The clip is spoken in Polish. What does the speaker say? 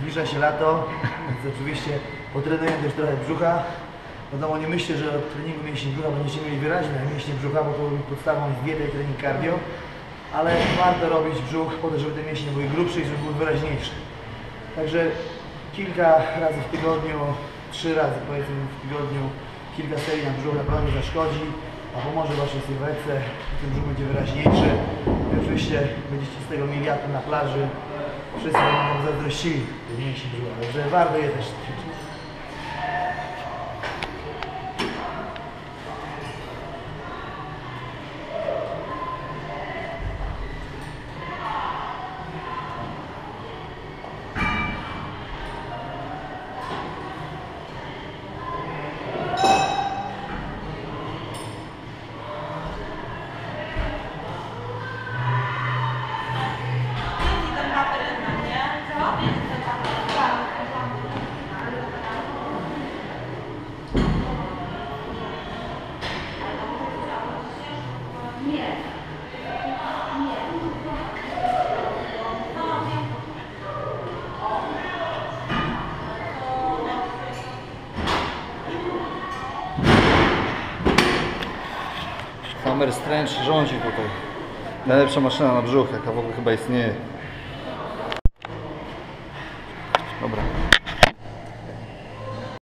Zbliża się lato, więc oczywiście potrenujemy też trochę brzucha. Wiadomo, nie myślę, że od treningu mięśni brzucha będziecie mieli wyraźne mięśnie brzucha, bo to podstawą jest dieta i trening cardio. Ale warto robić brzuch po to, żeby te mięśnie były grubsze i żeby były wyraźniejsze. Także kilka razy w tygodniu, 3 razy powiedzmy w tygodniu, kilka serii na brzuch naprawdę zaszkodzi, a pomoże waszej sylwetce, ten brzuch będzie wyraźniejszy i oczywiście będziecie z tego mieli atut na plaży. Wszyscy będą zazdrościli tych mięśni brzucha, także warto je też ćwiczyć. Hammer Strength rządzi tutaj. Najlepsza maszyna na brzuch, jaka w ogóle chyba istnieje.